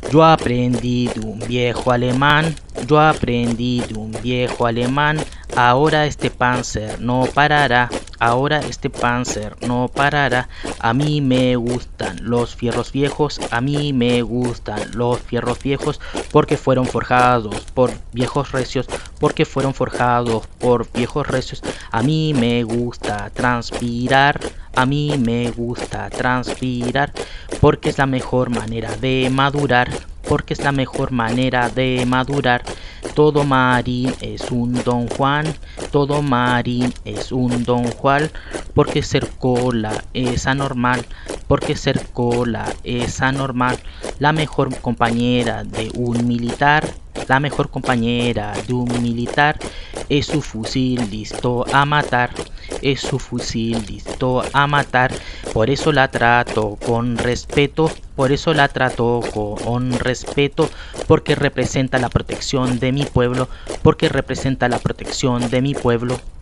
Yo aprendí de un viejo alemán, yo aprendí de un viejo alemán, ahora este Panzer no parará, ahora este Panzer no parará. A mí me gustan los fierros viejos, a mí me gustan los fierros viejos, porque fueron forjados por viejos recios, porque fueron forjados por viejos recios. A mí me gusta transpirar, a mí me gusta transpirar, porque es la mejor manera de madurar, porque es la mejor manera de madurar. Todo marín es un Don Juan, todo marín es un Don Juan, porque ser cola es anormal, porque ser cola es anormal. La mejor compañera de un militar, la mejor compañera de un militar es su fusil listo a matar, es su fusil listo a matar. Por eso la trato con respeto, por eso la trato con respeto, porque representa la protección de mi pueblo, porque representa la protección de mi pueblo.